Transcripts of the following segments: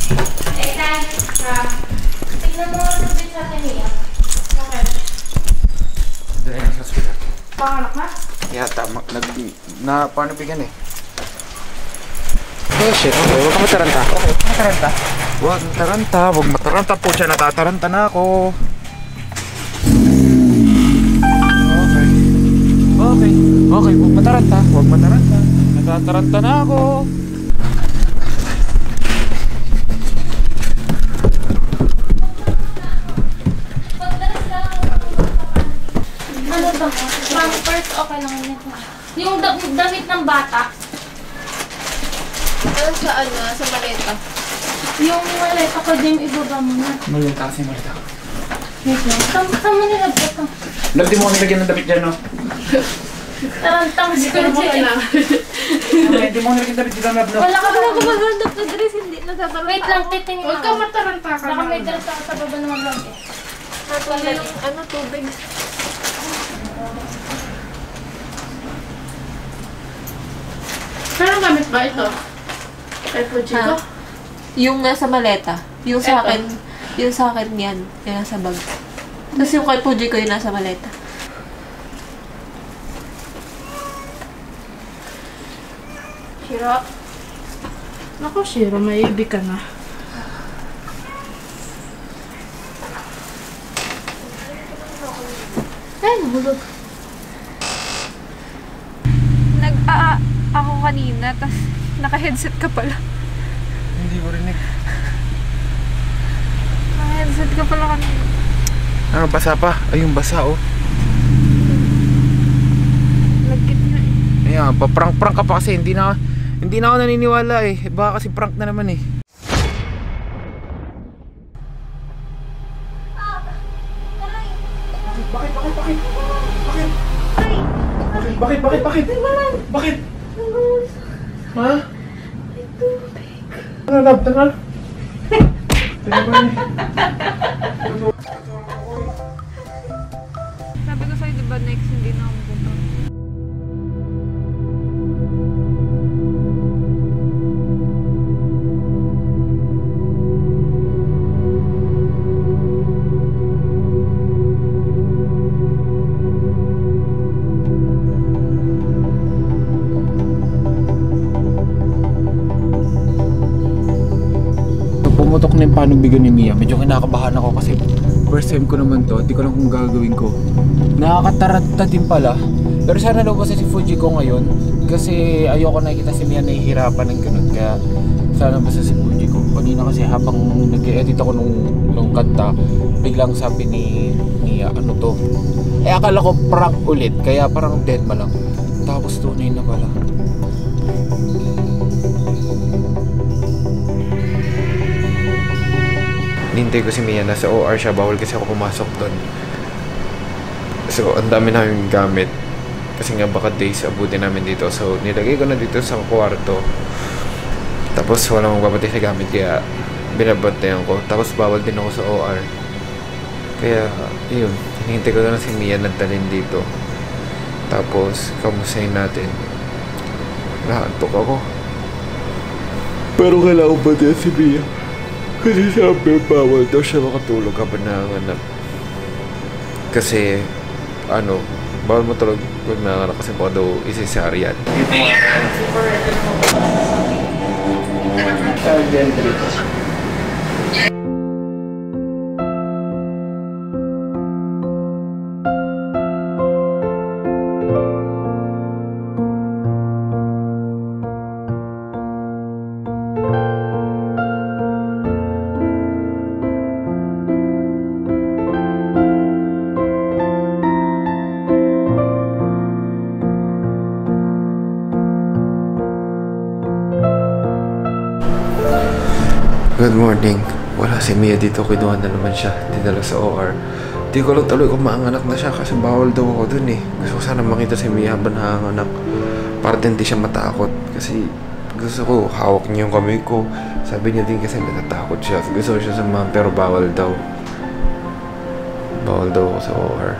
Eh, Kai, tignan mo ang tubig sa atin niya. Okay. Dali na sa hospital. Panganak na? Yeah, tama. Paano bigyan eh? Oh shit, okay. Huwag ka mataranta. Okay, mataranta. Huwag mataranta. Huwag mataranta po siya. Natataranta na ako. Okay. Okay. Okay, huwag mataranta. Huwag mataranta. Natataranta na ako. Ano ba? Pampers, okay lang yun. Yung damit ng bata. Ano sa sa maleta? Yung maleta ko din, ibaba mo na. Malita kasi malita. Wait lang. Saan mo nilagay ka? Lagdi mo kami lagyan ng damit dyan, no? Tarantang siguro mo kailangan. Hindi mo nilagyan damit dyan, no? Wala ka ba? Magandang na dress, hindi natataranta. Wait lang, titingin Huwag ka mataranta ka. Baka may dress ako sa baba naman lang eh. Wala yung tubig. Parang gamit ba ito? Kay Fujiko? Yung nasa maleta. Yung sa akin, yan. Yung nasa bag. Tapos yung kay Fuji ko yung nasa maleta. Shiro. Naku, Shiro, may ibig ka na. Ay, nahulog. Ako kanina, tas naka-headset ka pala. Hindi ko rinig. Naka-headset ka pala kanina. Ano, basa pa? Ayun, basa, oh. Lagkit na eh. Ayan, paprank-prank ka pa kasi hindi na ako naniniwala eh. Baka kasi prank na naman eh. Bakit? Ha? Ano, love? Tara. Sabi ko sa'yo, diba next hindi na ako pupunta. Pumutok na yung panubigan ni Mia. Medyo kinakabahan ako kasi first time ko naman to. Hindi ko lang kung gagawin ko. Nakakataranta din pala. Pero sana lumabas si Fujiko ngayon. Kasi ayoko nakikita si Mia nahihirapan ng ganun. Kaya sana basta si Fujiko. Kanina kasi habang nag-edit ako nung kanta, biglang sabi ni Mia, ano to? Eh akala ko prank ulit. Kaya parang dead ma lang. Tapos tunay na pala. Hintay ko si Mia, nasa OR siya, bawal kasi ako pumasok doon. So, ang dami namin gamit. Kasi nga baka days abutin namin dito. So, nilagay ko na dito sa kwarto. Tapos, walang magpapatay sa gamit, kaya binabantayan ko. Tapos, bawal din ako sa OR. Kaya, yun. Hinihintay ko na si Mia nagdalhin dito. Tapos, kamusayin natin. Nahantok ako. Pero kailangan ba din si Mia? Kasi sabi, bawal daw siya makatulog habang nanganganak. Kasi, bawal matulog pag nanganganak kasi baka daw isi-cesarean. Good morning. Wala si Mia dito. Kinuha na naman siya. Dinala sa OR. Di ko lang tuloy kung maanganak na siya kasi bawal daw ako dun eh. Gusto ko sana makita si Mia habang nanganganak. Para din di siya matakot. Kasi gusto ko hawak niya yung kamay ko. Sabi niya din kasi natatakot siya. Gusto ko siya samahan pero bawal daw. Bawal daw ako sa OR.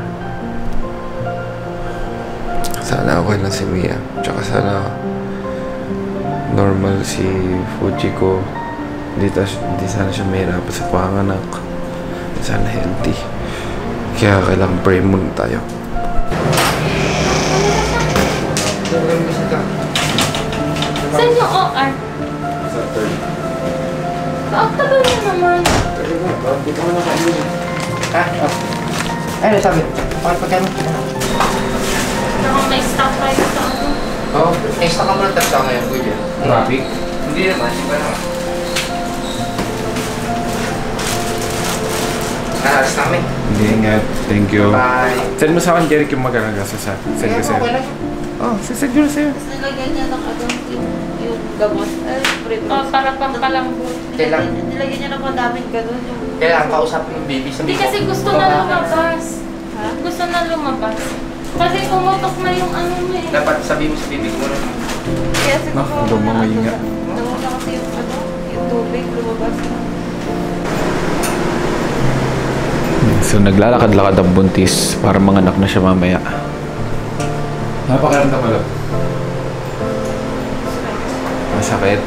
Sana okay lang si Mia. Tsaka sana normal si Fujiko. Hindi sana siya mahirapan sa panganak. Sana healthy. Kaya kailangan pray muna tayo. Saan yung OR? Sa third. Tagal niya naman. Dito mo na kayo. Ha? Ay, sabi. Pagkano? Baka may stock tayo sa ano. Oo. Extra ka muna tapos ngayon, kuya. Traffic? Hindi naman, hindi pa naman. Alas namin. Hindi, ingat. Thank you. Bye. Send mo sa akin, Jeric, yung magandang gasa sa send ko sa'yo. Okay lang. Oh, send ko na sa'yo. Tapos nilagyan niya ng yung gamot. Spray Oh, para pampalambot. Kailangan. Nilagyan niya ng madaming ganun. Kailangan kausapin yung baby sa Hindi kasi gusto na lumabas. Gusto na lumabas. Kasi pumutok na yung ano mo eh. Dapat sabihin mo sa baby mo na. Kaya siguro lumaminga. nauna kasi yung tubig lumabas na. So, naglalakad-lakad ang buntis para manganak na siya mamaya. Napakaramdam mo lang. Masakit.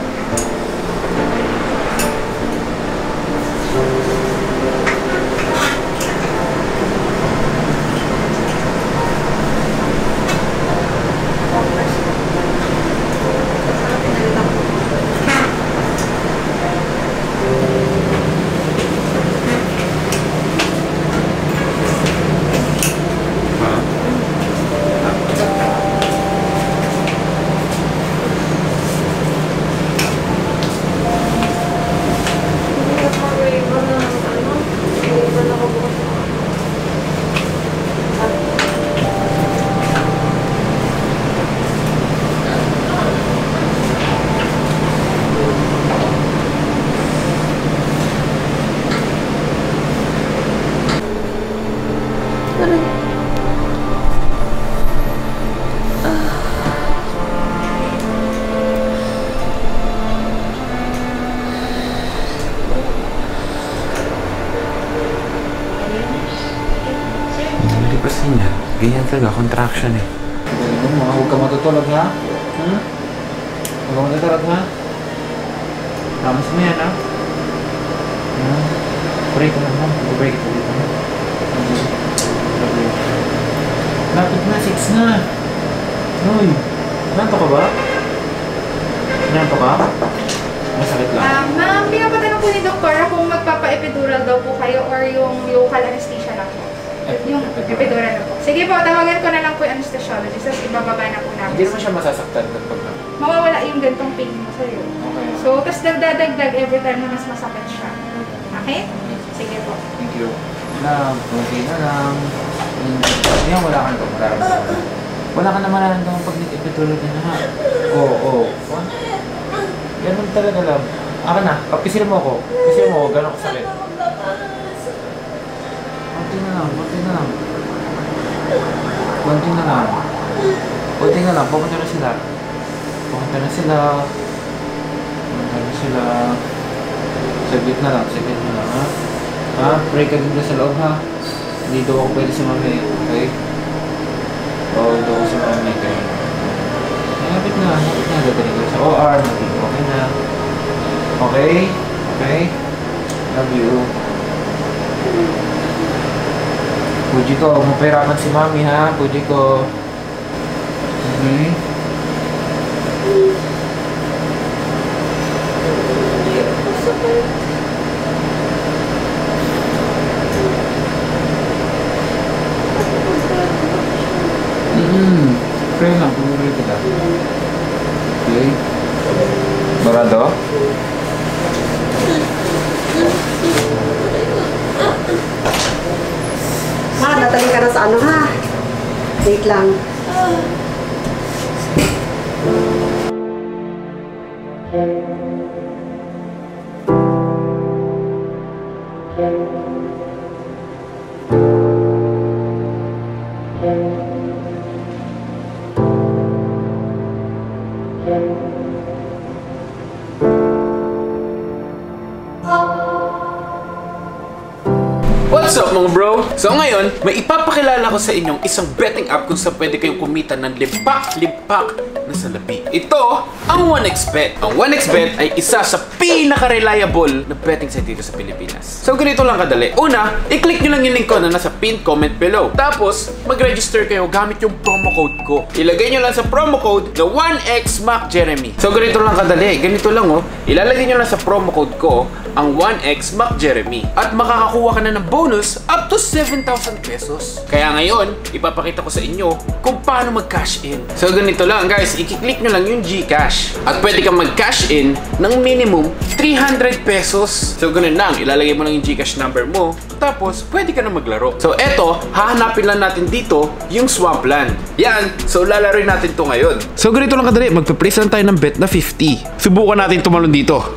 Lipas niya. Ganyan talaga, contraction eh. Galing mo, huwag ka matutulog ha? Huwag ka matutulog ha? Promise mo yan ha? Break ka lang ha? Break ka dito ha? Lapit na, 6 na. Uy, nanto ka ba? Nanto ka? Masakit lang. Ma'am, pinapatanong po ni Doktora kung magpapa-epidural daw po kayo or yung local anesthesia lang po. Yung epidural na po. Sige po, tawagan ko na lang po yung anesthesiologist tapos ibababa na po namin. Hindi naman siya masasaktan kapag na. Mawawala yung gantong pain mo sa'yo. Okay. So, tapos dagdag every time na mas masakit siya. Okay? Sige po. Thank you. Okay na lang. Yan, wala ka na mararamdaman. Wala ka na mararamdaman pag nag-epidural ka na ha. Oo. Ganun talaga lang. Akin na, kapisil mo ako. Kapisil mo ako, gano'n kasakit. Konti na lang. Konti na lang. Pupunta na sila. Saglit na lang, ha? Ha? Pray ka dito sa loob, ha? Hindi daw ako pwede sa mami, okay? Oo, daw ako sa mami, okay? Hapit na. Dadaling ko sa OR, maging okay na. Okay? Love you. Puji ko, huwag mo pahirapan si mami, ha? Puji ko. Okay? Pray lang, pumuli kita. Okay? Barado? Ma, natali ka na sa ano ha? Wait lang. What's up mga bro? So ngayon, may ipapakilala ko sa inyong isang betting app kung saan pwede kayong kumita ng limpak pack na salapi. Ito ang 1xBet. Ang 1xBet ay isa sa pinaka-reliable na betting site dito sa Pilipinas. So ganito lang kadali. Una, i-click nyo lang yung link ko na nasa pinned comment below. Tapos, mag-register kayo gamit yung promo code ko. Ilagay nyo lang sa promo code na 1xMacJeremy. So ganito lang kadali. Ganito lang oh. Ilalagay nyo lang sa promo code ko ang 1xMacJeremy. At makakakuha ka na ng bonus up to 7,000 pesos. Kaya ngayon, ipapakita ko sa inyo kung paano mag-cash in. So ganito lang guys, i-click nyo lang yung GCash. At pwede kang mag-cash in ng minimum 300 pesos. So ganun lang, ilalagay mo lang yung GCash number mo. Tapos, pwede ka na maglaro. So eto, hahanapin lang natin dito yung Swampland. Yan, so lalaroin natin to ngayon. So ganito lang kadali, magpa-place lang tayo ng bet na 50. Subukan natin tumalon dito.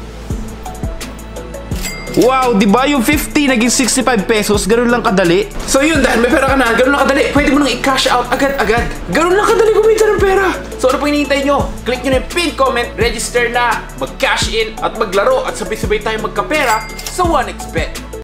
Wow, di ba yung 50 naging 65 pesos? Ganun lang kadali. So yun, dahil may pera ka na, ganun lang kadali. Pwede mo nang i-cash out agad-agad. Ganun lang kadali kumita ng pera. So ano pang hinihintay nyo? Click nyo na yung pinned comment, register na, mag-cash in, at maglaro, at sabay-sabay tayo magkapera sa 1xBet.